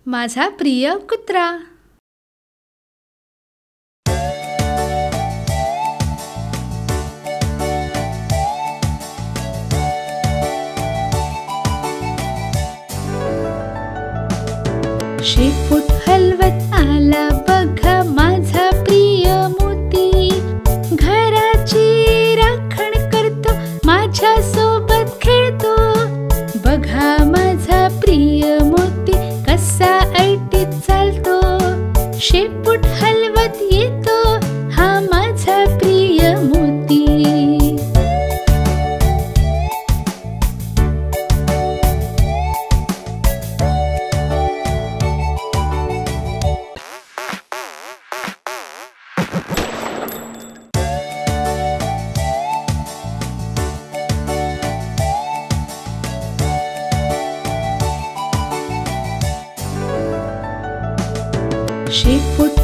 माझा प्रिय कुत्रा. शेपूट हलवत आला बघा माझा प्रिय मोती. घराची राखण करतो, माझ्या सोबत खेळतो. बघा माझा प्रिय मोती कसा ऐटीत चालतो. शेपूट हलवत येतो हा माझा प्रिय मोती. शेपूट